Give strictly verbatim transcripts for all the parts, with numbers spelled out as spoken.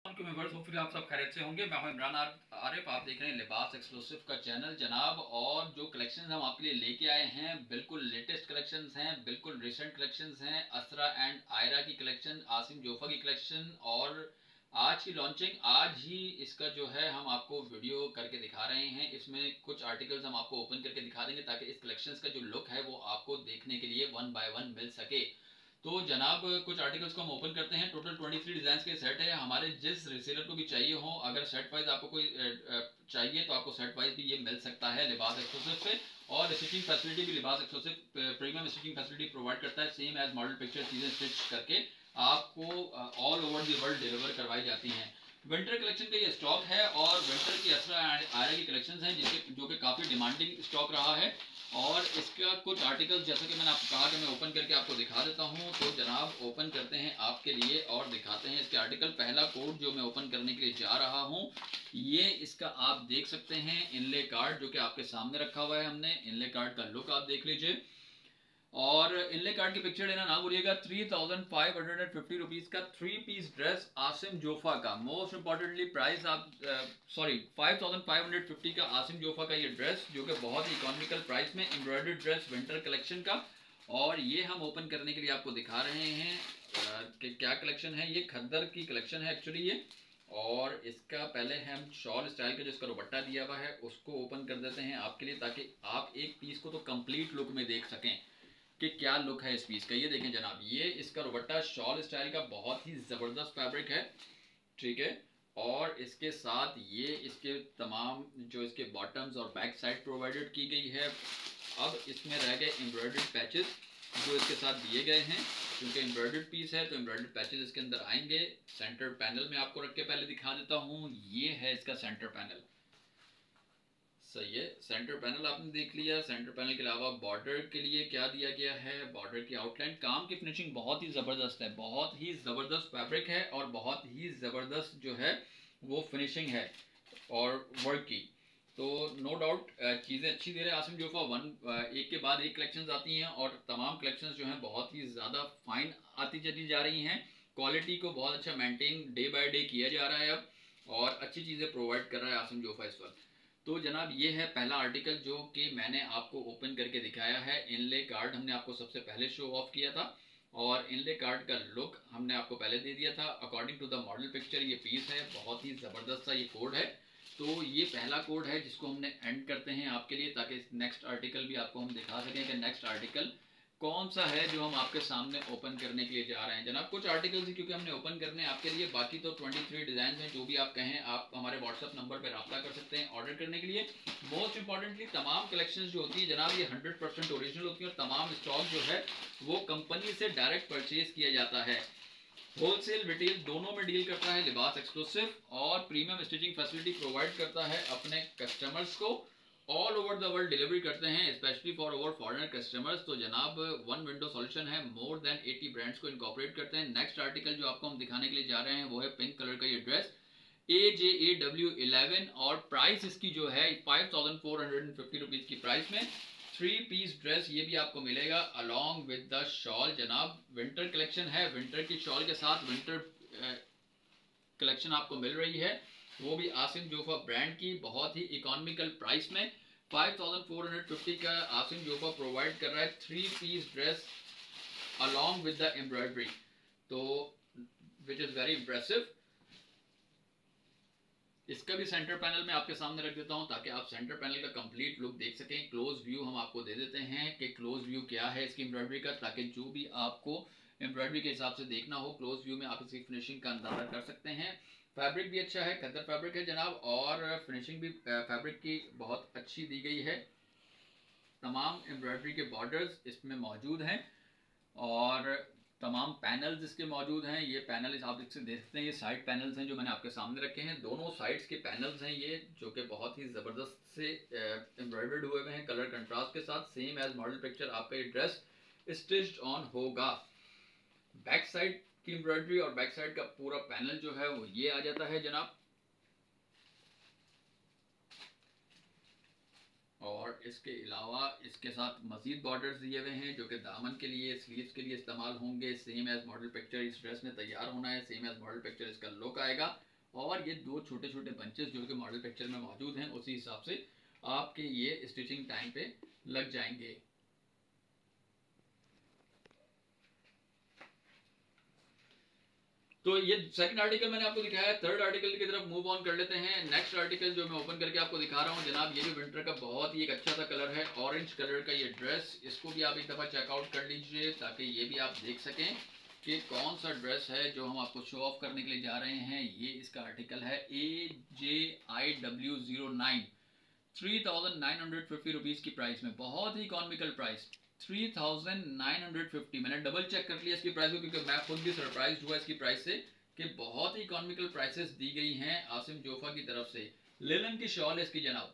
फिर आप सब खैरियत से होंगे। मैं हूं इमरान आरिफ, आप देख रहे हैं लिबास एक्सक्लूसिव का चैनल जनाब। और जो कलेक्शंस हम आपके लिए लेके आए हैं बिल्कुल लेटेस्ट कलेक्शंस हैं, बिल्कुल रिसेंट कलेक्शंस हैं। असरा एंड आयरा की कलेक्शन, आसिम जोफा की कलेक्शन और आज की लॉन्चिंग आज ही इसका जो है हम आपको वीडियो करके दिखा रहे हैं। इसमें कुछ आर्टिकल्स हम आपको ओपन करके दिखा देंगे ताकि इस कलेक्शंस का जो लुक है वो आपको देखने के लिए वन बाय वन मिल सके। तो जनाब कुछ आर्टिकल्स को हम ओपन करते हैं। टोटल तेईस डिजाइन के सेट है। हमारे जिस रिसेलर को भी चाहिए हो, अगर सेट वाइज आपको कोई चाहिए तो आपको सेट वाइज भी ये मिल सकता है लिबास एक्सक्लूसिव पे। और स्टिचिंग फैसिलिटी भी Libas exclusive premium stitching facility provide करता है। सेम एज मॉडल पिक्चर चीजें स्टिच करके आपको all over the world deliver करवाई जाती हैं। विंटर कलेक्शन का ये स्टॉक है और विंटर की असरा आयरा की कलेक्शंस हैं जिसके जो कि काफी डिमांडिंग स्टॉक रहा है। और इसका कुछ आर्टिकल जैसा कि मैंने आपको कहा कि मैं ओपन करके आपको दिखा देता हूं, तो जनाब ओपन करते हैं आपके लिए और दिखाते हैं इसके आर्टिकल। पहला कोड जो मैं ओपन करने के लिए जा रहा हूं, ये इसका आप देख सकते हैं इनले कार्ड जो कि आपके सामने रखा हुआ है हमने। इनले कार्ड का लुक आप देख लीजिए और इनले कार्ड की पिक्चर लेना ना भूलिएगा। Three thousand five hundred and fifty rupees का three piece dress Asim Jofa का। मोस्ट इंपॉर्टेंटली प्राइस आप sorry five thousand five hundred fifty का आसिम जोफा का ये ड्रेस जो कि बहुत ही इकोनॉमिकल प्राइस में एम्ब्रॉयडर्ड ड्रेस विंटर कलेक्शन का। और ये हम ओपन करने के लिए आपको दिखा रहे हैं कि क्या कलेक्शन है। ये खद्दर की कलेक्शन है एक्चुअली ये। और इसका पहले हम शॉल स्टाइल का जिसका दुपट्टा दिया हुआ है उसको ओपन कर देते हैं आपके लिए ताकि आप एक पीस को तो कंप्लीट लुक में देख सकें कि क्या लुक है इस पीस का। ये देखें जनाब, ये इसका दुपट्टा शॉल स्टाइल का बहुत ही जबरदस्त फैब्रिक है, ठीक है। और इसके साथ ये इसके तमाम जो इसके बॉटम्स और बैक साइड प्रोवाइडेड की गई है। अब इसमें रह गए एम्ब्रॉयडर्ड पैचेस जो इसके साथ दिए गए हैं। क्योंकि एम्ब्रॉयडर्ड पीस है तो एम्ब्रॉयडर्ड पैचेस इसके अंदर आएंगे। सेंटर पैनल में आपको रख के पहले दिखा देता हूँ। ये है इसका सेंटर पैनल। सही है, सेंटर पैनल आपने देख लिया। सेंटर पैनल के अलावा बॉर्डर के लिए क्या दिया गया है, बॉर्डर की आउटलाइन, काम की फिनिशिंग बहुत ही जबरदस्त है। बहुत ही जबरदस्त फैब्रिक है और बहुत ही जबरदस्त जो है वो फिनिशिंग है और वर्क की। तो नो डाउट चीज़ें अच्छी दे रहे हैं आसिम जोफा। वन एक के बाद एक कलेक्शंस आती हैं और तमाम कलेक्शंस जो हैं बहुत ही ज़्यादा फाइन आती चली जा रही हैं। क्वालिटी को बहुत अच्छा मेंटेन डे बाय डे किया जा रहा है अब और अच्छी चीज़ें प्रोवाइड कर रहा है आसिम जोफा इस वक्त। तो जनाब ये है पहला आर्टिकल जो कि मैंने आपको ओपन करके दिखाया है। इनले कार्ड हमने आपको सबसे पहले शो ऑफ किया था और इनले कार्ड का लुक हमने आपको पहले दे दिया था। According to the model picture ये पीस है, बहुत ही ज़बरदस्त सा ये कोड है। तो ये पहला कोड है जिसको हमने एंड करते हैं आपके लिए ताकि नेक्स्ट आर्टिकल भी आपको हम दिखा सकें कि नेक्स्ट आर्टिकल कौन सा है जो हम आपके सामने ओपन करने के लिए जा रहे हैं। जनाब कुछ आर्टिकल्स ही क्योंकि हमने ओपन करने हैं आपके लिए, बाकी तो तेईस डिजाइन हैं। जो भी आप कहें आप हमारे व्हाट्सएप नंबर पर रब्ता कर सकते हैं ऑर्डर करने के लिए। मोस्ट इंपॉर्टेंटली तमाम कलेक्शंस जो होती है जनाब ये हंड्रेड परसेंट ओरिजिनल होती है और तमाम स्टॉक जो है वो कंपनी से डायरेक्ट परचेज किया जाता है। होलसेल रिटेल दोनों में डील करता है लिबास एक्सक्लूसिव और प्रीमियम स्टिचिंग फैसिलिटी प्रोवाइड करता है अपने कस्टमर्स को। All over the world delivery करते हैं specially for over foreigner customers. तो जनाब वन विंडो सॉल्यूशन है, मोर देन अस्सी ब्रांड्स को इनकॉर्पोरेट करते हैं। नेक्स्ट आर्टिकल जो आपको हम दिखाने के लिए जा रहे हैं वो है पिंक कलर का ये dress A J A W eleven और प्राइस इसकी जो है five thousand four hundred fifty rupees की प्राइस में थ्री पीस ड्रेस ये भी आपको मिलेगा अलॉन्ग विद द शॉल। जनाब विंटर कलेक्शन है, विंटर की शॉल के साथ विंटर कलेक्शन आपको मिल रही है, वो भी आसिम जोफा ब्रांड की बहुत ही इकोनॉमिकल प्राइस में। Five thousand four hundred fifty का आसिम जोफा प्रोवाइड कर रहा है three piece dress along with the embroidery, तो विच इज वेरी इंप्रेसिव। इसका भी सेंटर पैनल में आपके सामने रख देता हूं ताकि आप सेंटर पैनल का कंप्लीट लुक देख सकें। क्लोज व्यू हम आपको दे देते हैं कि क्लोज व्यू क्या है इसकी एम्ब्रॉयडरी का, ताकि जो भी आपको एम्ब्रॉयडरी के हिसाब से देखना हो क्लोज व्यू में आप इसकी फिनिशिंग का अंदाजा कर सकते हैं। फैब्रिक भी अच्छा है, खद्दर फैब्रिक है जनाब और फिनिशिंग भी फैब्रिक की बहुत अच्छी दी गई है। तमाम एम्ब्रॉयडरी के बॉर्डर्स इसमें मौजूद हैं और तमाम पैनल्स इसके मौजूद हैं। ये पैनल आप देख सकते हैं, ये साइड पैनल्स हैं जो मैंने आपके सामने रखे हैं। दोनों साइड्स के पैनल्स हैं ये जो कि बहुत ही ज़बरदस्त से एम्ब्रॉयडर्ड हुए हुए हैं कलर कंट्रास्ट के साथ। सेम एज मॉडल पिक्चर आपका ये ड्रेस स्टिच्ड ऑन होगा। बैक साइड की एम्ब्रॉयडरी और बैक साइड का पूरा पैनल जो है वो ये आ जाता है जनाब। और इसके अलावा इसके साथ मजीद बॉर्डर्स दिए हुए हैं जो कि दामन के लिए स्लीव्स के लिए इस्तेमाल होंगे। सेम एज मॉडल पिक्चर इस ड्रेस में तैयार होना है, सेम एज मॉडल पिक्चर इसका लुक आएगा। और ये दो छोटे छोटे बंचेस जो कि मॉडल पिक्चर में मौजूद हैं उसी हिसाब से आपके ये स्टिचिंग टाइम पे लग जाएंगे। तो ये सेकंड आर्टिकल मैंने आपको दिखाया है। थर्ड आर्टिकल की तरफ मूव ऑन कर लेते हैं। नेक्स्ट आर्टिकल जो मैं ओपन करके आपको दिखा रहा हूँ जनाब, ये भी विंटर का बहुत ही एक अच्छा सा कलर है, ऑरेंज कलर का ये ड्रेस। इसको भी आप एक दफ़ा चेकआउट कर लीजिए ताकि ये भी आप देख सकें कि कौन सा ड्रेस है जो हम आपको शो ऑफ करने के लिए जा रहे हैं। ये इसका आर्टिकल है A J I W zero nine, three thousand nine hundred fifty rupees की प्राइस में, बहुत ही economical price, three thousand nine hundred fifty. मैंने डबल चेक कर लिया इसकी प्राइस को क्योंकि मैं खुद भी सरप्राइज हुआ इसकी प्राइस से कि बहुत ही इकोनॉमिकल प्राइसेस दी गई हैं आसिम जोफा की तरफ से। लेलन की शॉल है इसकी जनाब,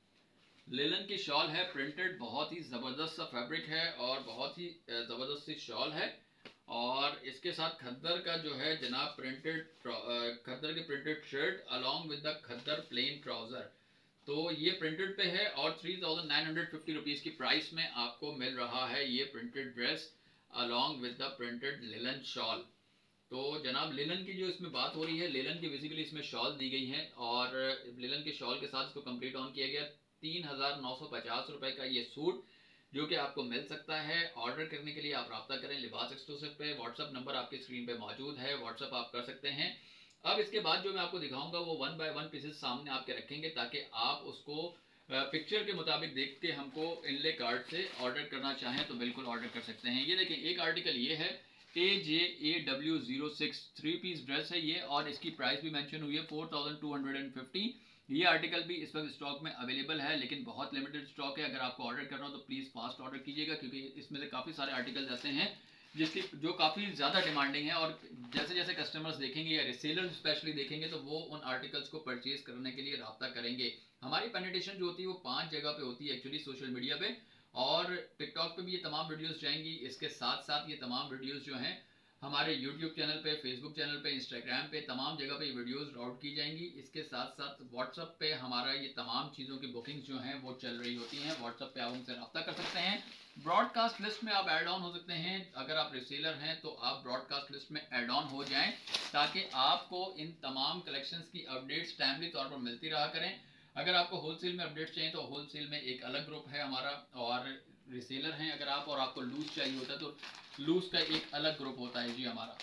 लेलन की शॉल है, प्रिंटेड, बहुत ही ज़बरदस्त सा फैब्रिक है और बहुत ही ज़बरदस्त सी शॉल है। और इसके साथ खद्दर का जो है जनाब प्रिंटेड, खद्दर के printed shirt along with the khaddar plain trouser. तो ये प्रिंटेड पे है और three thousand nine hundred fifty rupees की प्राइस में आपको मिल रहा है ये printed dress along with the printed linen shawl. तो जनाब लिलन की जो इसमें बात हो रही है, लिलन की बेसिकली इसमें शॉल दी गई है और लिलन के शॉल के साथ इसको कंप्लीट ऑन किया गया। तीन हजार नौ सौ पचास रुपए का ये सूट जो कि आपको मिल सकता है। ऑर्डर करने के लिए आप रब्ता करें लिबास एक्सक्लूसिव पे, व्हाट्सअप नंबर आपकी स्क्रीन पे मौजूद है, व्हाट्सअप आप कर सकते हैं। अब इसके बाद जो मैं आपको दिखाऊंगा वो वन बाय वन पीसेस सामने आपके रखेंगे ताकि आप उसको पिक्चर के मुताबिक देख के हमको इनले कार्ड से ऑर्डर करना चाहें तो बिल्कुल ऑर्डर कर सकते हैं। ये देखें, एक आर्टिकल ये है A J A W zero six, three piece dress है ये और इसकी प्राइस भी मेंशन हुई है four thousand two hundred and fifty. ये आर्टिकल भी इस वक्त स्टॉक में अवेलेबल है लेकिन बहुत लिमिटेड स्टॉक है। अगर आपको ऑर्डर करना हो तो प्लीज़ फास्ट ऑर्डर कीजिएगा क्योंकि इसमें से काफ़ी सारे आर्टिकल ऐसे हैं जिसकी जो काफ़ी ज़्यादा डिमांडिंग है और जैसे जैसे कस्टमर्स देखेंगे या रिसेलर स्पेशली देखेंगे तो वो उन आर्टिकल्स को परचेज करने के लिए रब्ता करेंगे। हमारी पेनिटेशन जो होती है वो पांच जगह पे होती है एक्चुअली, सोशल मीडिया पे और टिकटॉक पे भी ये तमाम वीडियोस जाएंगी। इसके साथ साथ ये तमाम वीडियोस जो हैं हमारे यूट्यूब चैनल पे, फेसबुक चैनल पे, इंस्टाग्राम पे, तमाम जगह पे ये वीडियोस आउट की जाएंगी। इसके साथ साथ व्हाट्सअप पे हमारा ये तमाम चीज़ों की बुकिंग्स जो हैं वो चल रही होती हैं। व्हाट्सअप पे आप हमसे रब्ता कर सकते हैं। ब्रॉडकास्ट लिस्ट में आप ऐड ऑन हो सकते हैं। अगर आप रिसेलर हैं तो आप ब्रॉडकास्ट लिस्ट में ऐड ऑन हो जाएं ताकि आपको इन तमाम कलेक्शंस की अपडेट्स टाइमली तौर पर मिलती रहा करें। अगर आपको होलसेल में अपडेट्स चाहिए तो होलसेल में एक अलग ग्रुप है हमारा, और रिसेलर हैं अगर आप और आपको लूज चाहिए होता है तो लूज का एक अलग ग्रुप होता है जी हमारा।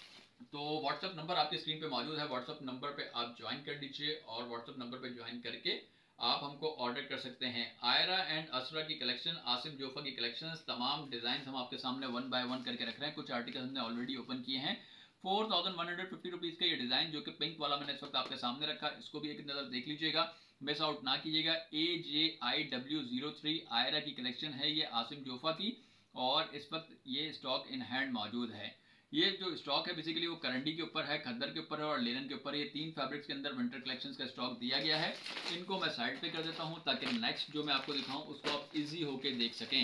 तो व्हाट्सअप नंबर आपकी स्क्रीन पे मौजूद है, व्हाट्सअप नंबर पे आप ज्वाइन कर लीजिए और व्हाट्सअप नंबर पे ज्वाइन करके आप हमको ऑर्डर कर सकते हैं। आयरा एंड असरा की कलेक्शन, आसिम जोफा की कलेक्शंस, तमाम डिजाइन हम आपके सामने वन बाय वन करके रख रहे हैं। कुछ आर्टिकल हमने ऑलरेडी ओपन किए हैं। Four thousand one hundred fifty rupees का ये डिजाइन जो कि पिंक वाला मैंने इस वक्त आपके सामने रखा, इसको भी एक नजर देख लीजिएगा, मिस आउट ना कीजिएगा। A J I W zero three Aira की कलेक्शन है ये आसिम जोफा की और इस वक्त ये स्टॉक इन हैंड मौजूद है। ये जो स्टॉक है बेसिकली वो करंडी के ऊपर है, खद्दर के ऊपर है और लेलन के ऊपर। ये तीन फैब्रिक्स के अंदर विंटर कलेक्शंस का स्टॉक दिया गया है। इनको मैं साइड पे कर देता हूँ ताकि नेक्स्ट जो मैं आपको दिखाऊं उसको आप इजी होके देख सकें।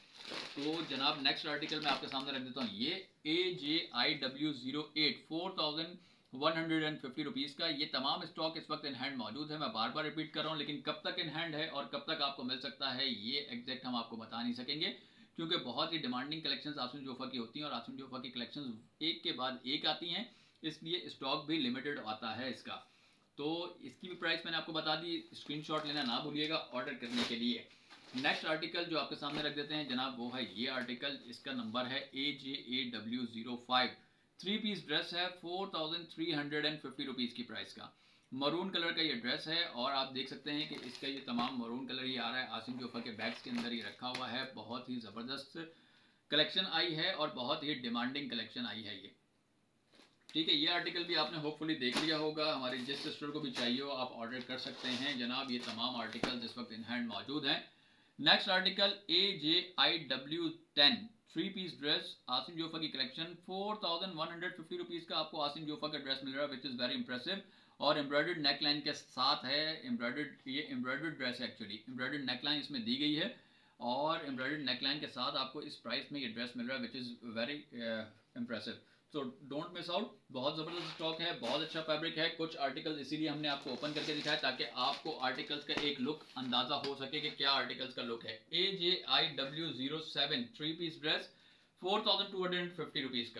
तो जनाब नेक्स्ट आर्टिकल मैं आपके सामने रख देता हूँ, ये A J I W zero eight, four thousand one hundred and fifty rupees का ये तमाम स्टॉक इस वक्त इन हैंड मौजूद है। मैं बार बार रिपीट कर रहा हूँ लेकिन कब तक इन हैंड है और कब तक आपको मिल सकता है ये एग्जैक्ट हम आपको बता नहीं सकेंगे क्योंकि बहुत ही डिमांडिंग कलेक्शंस आसिम जोफा की होती हैं और आसिम जोफा की कलेक्शंस एक के बाद एक आती हैं, इसलिए स्टॉक भी लिमिटेड आता है इसका। तो इसकी भी प्राइस मैंने आपको बता दी, स्क्रीनशॉट लेना ना भूलिएगा ऑर्डर करने के लिए। नेक्स्ट आर्टिकल जो आपके सामने रख देते हैं जनाब वो है ये आर्टिकल, इसका नंबर है A J A W zero five, three piece dress है, four thousand three hundred and fifty rupees की प्राइस का। मरून कलर का ये ड्रेस है और आप देख सकते हैं कि इसका ये तमाम मरून कलर ही आ रहा है। आसिम जोफा के बैग्स के अंदर ये रखा हुआ है। बहुत ही ज़बरदस्त कलेक्शन आई है और बहुत ही डिमांडिंग कलेक्शन आई है ये, ठीक है। ये आर्टिकल भी आपने होपफुली देख लिया होगा। हमारे जिस सिस्टर को भी चाहिए हो आप ऑर्डर कर सकते हैं जनाब। ये तमाम आर्टिकल इस वक्त इन हैंड मौजूद हैं। Next article A J I W ten, three piece dress, Asim Jofa की collection, four thousand one hundred fifty rupees का आपको आसिम जोफा का ड्रेस मिल रहा है विच इज़ वेरी इंप्रेसिव और एम्ब्रॉयडर्ड नेकलाइन के साथ है। एम्ब्रॉयडर्ड ये एम्ब्रॉयडर्ड ड्रेस है एक्चुअली, एम्ब्रॉयडर्ड नेकलाइन इसमें दी गई है और एम्ब्रॉयडर्ड नेकलाइन के साथ आपको इस प्राइस में ये ड्रेस मिल रहा है which is very impressive. So don't miss out, बहुत ज़बरदस्त स्टॉक है, बहुत अच्छा फैब्रिक है। कुछ आर्टिकल्स इसीलिए हमने आपको ओपन करके दिखाया ताकि आपको आर्टिकल्स का एक लुक अंदाजा हो सके कि क्या आर्टिकल्स का लुक है। A J I W zero seven, three piece dress, four thousand two hundred fifty rupees का।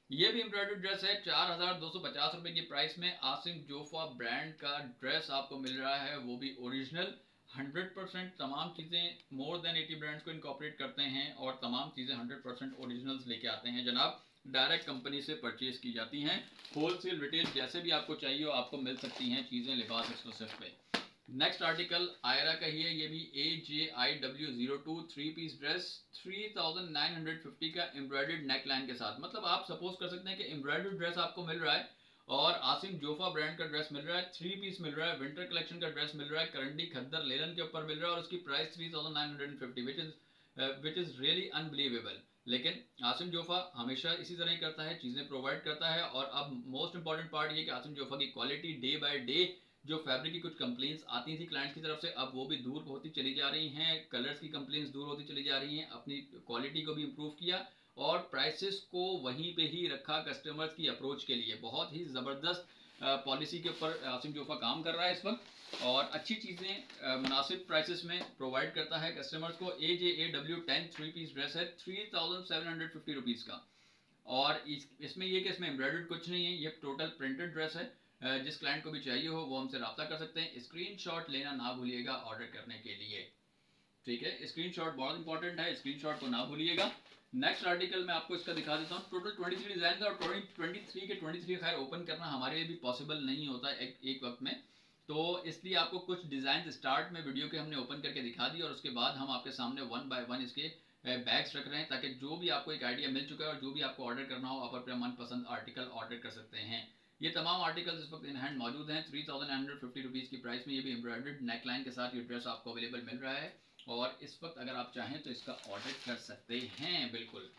ये भी एम्ब्रॉयडर्ड ड्रेस है, चार हजार दो सौ पचास रुपए की प्राइस में आसिम जोफा ब्रांड का ड्रेस आपको मिल रहा है, वो भी ओरिजिनल हंड्रेड परसेंट। तमाम चीजें मोर देन एटी ब्रांड्स को इनकॉपरेट करते हैं और तमाम चीजें हंड्रेड परसेंट ओरिजिनल्स लेके आते हैं जनाब। डायरेक्ट कंपनी से परचेज की जाती हैं, होलसेल रिटेल जैसे भी आपको चाहिए हो आपको मिल सकती हैं चीजें लिबास एक्सक्लूसिव पे। नेक्स्ट आर्टिकल आयरा का ही है, ये भी A J I W zero two three piece dress three thousand nine hundred fifty का एम्ब्रॉयडर्ड नेक लाइन के साथ। मतलब आप सपोज कर सकते हैं कि एम्ब्रॉयडर्ड ड्रेस आपको मिल रहा है और आसिम जोफा ब्रांड का ड्रेस मिल रहा है, थ्री पीस मिल रहा है, विंटर कलेक्शन का ड्रेस मिल रहा है, करंडी खद्दर लेलन के ऊपर मिल रहा है और उसकी price three thousand nine hundred fifty which is which is really unbelievable. लेकिन आसिम जोफा हमेशा इसी तरह ही करता है, चीजें प्रोवाइड करता है। और अब मोस्ट इंपॉर्टेंट पार्ट ये कि आसिम जोफा की क्वालिटी डे बाय डे, जो फैब्रिक की कुछ कंप्लेंट्स आती थी क्लाइंट्स की तरफ से, अब वो भी दूर होती चली जा रही हैं, कलर्स की कंप्लेंट्स दूर होती चली जा रही हैं, अपनी क्वालिटी को भी इम्प्रूव किया और प्राइसेस को वहीं पे ही रखा कस्टमर्स की अप्रोच के लिए। बहुत ही ज़बरदस्त पॉलिसी के ऊपर आसिम जोफा काम कर रहा है इस वक्त और अच्छी चीज़ें मुनासिब प्राइसेस में प्रोवाइड करता है कस्टमर्स को। A J A W ten three piece dress है three thousand seven hundred fifty rupees का। और इस, इसमें ये कि इसमें एम्ब्रॉयडर्ड कुछ नहीं है, ये टोटल प्रिंटेड ड्रेस है। जिस क्लाइंट को भी चाहिए हो वो हमसे रब्ता कर सकते हैं। स्क्रीनशॉट लेना ना भूलिएगा ऑर्डर करने के लिए, ठीक है। स्क्रीनशॉट बहुत इंपॉर्टेंट है, स्क्रीनशॉट को ना भूलिएगा। नेक्स्ट आर्टिकल मैं आपको इसका दिखा देता हूँ। टोटल ट्वेंटी थ्री डिजाइन और ट्वेंटी थ्री के ट्वेंटी थ्री खैर ओपन करना हमारे लिए भी पॉसिबल नहीं होता एक, एक वक्त में, तो इसलिए आपको कुछ डिजाइन स्टार्ट में वीडियो के हमने ओपन करके दिखा दी और उसके बाद हम आपके सामने वन बाय वन इसके बैग्स रख रहे हैं ताकि जो भी आपको एक आइडिया मिल चुका है और जो भी आपको ऑर्डर करना हो आप अपना मनपसंद आर्टिकल ऑर्डर कर सकते हैं। ये तमाम आर्टिकल्स इस वक्त इन हैंड मौजूद हैं three thousand nine hundred fifty rupees की प्राइस में। ये भी एम्ब्रॉयडर्ड नेकलाइन के साथ ये ड्रेस आपको अवेलेबल मिल रहा है और इस वक्त अगर आप चाहें तो इसका ऑर्डर कर सकते हैं बिल्कुल।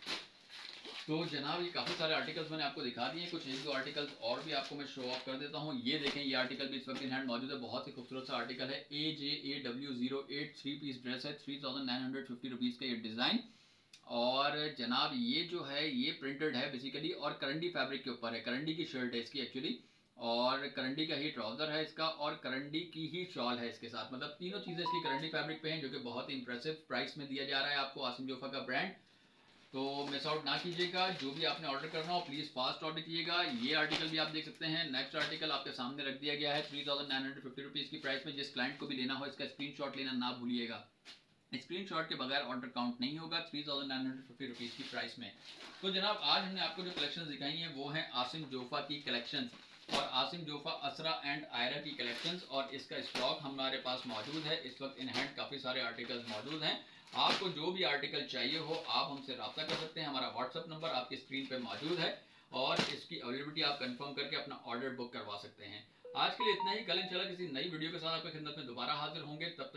तो जनाब ये काफ़ी सारे आर्टिकल्स मैंने आपको दिखा दिए, कुछ एक दो आर्टिकल्स और भी आपको मैं शो ऑफ कर देता हूँ। ये देखें, ये आर्टिकल भी इस वक्त इन हैंड मौजूद है, बहुत ही खूबसूरत सा आर्टिकल है। A J A W zero eight three piece dress है, three thousand nine hundred fifty rupees का ये डिज़ाइन। और जनाब ये जो है ये प्रिंटेड है बेसिकली और करंडी फैब्रिक के ऊपर है, करंडी की शर्ट है इसकी एक्चुअली और करंडी का ही ट्राउजर है इसका और करंडी की ही शॉल है इसके साथ। मतलब तीनों चीज़ें इसकी करंडी फैब्रिक पे हैं जो कि बहुत ही इंप्रेसिव प्राइस में दिया जा रहा है आपको आसिम जोफा का ब्रांड। तो मिस आउट ना कीजिएगा, जो भी आपने ऑर्डर करना हो प्लीज़ फास्ट ऑर्डर कीजिएगा। ये आर्टिकल भी आप देख सकते हैं। नेक्स्ट आर्टिकल आपके सामने रख दिया गया है three thousand nine hundred fifty rupees की प्राइस में। जिस क्लाइंट को भी लेना हो इसका स्क्रीनशॉट लेना ना भूलिएगा, स्क्रीनशॉट के बगैर ऑर्डर काउंट नहीं होगा three thousand nine hundred fifty rupees की प्राइस में। तो जनाब आज हमने आपको जो कलेक्शंस दिखाई हैं वो हैं आसिम जोफा की कलेक्शंस और आसिम जोफा असरा एंड आयरा की कलेक्शंस और इसका स्टॉक हमारे पास मौजूद है इस वक्त इन हैंड। काफ़ी सारे आर्टिकल्स मौजूद हैं, आपको जो भी आर्टिकल चाहिए हो आप हमसे रब्ता कर सकते हैं। हमारा व्हाट्सअप नंबर आपकी स्क्रीन पे मौजूद है और इसकी अवेलेबिलिटी आप कंफर्म करके अपना ऑर्डर बुक करवा सकते हैं। आज के लिए इतना ही, कल इंशाल्लाह किसी नई वीडियो के साथ आपकी खिदमत में दोबारा हाजिर होंगे। तब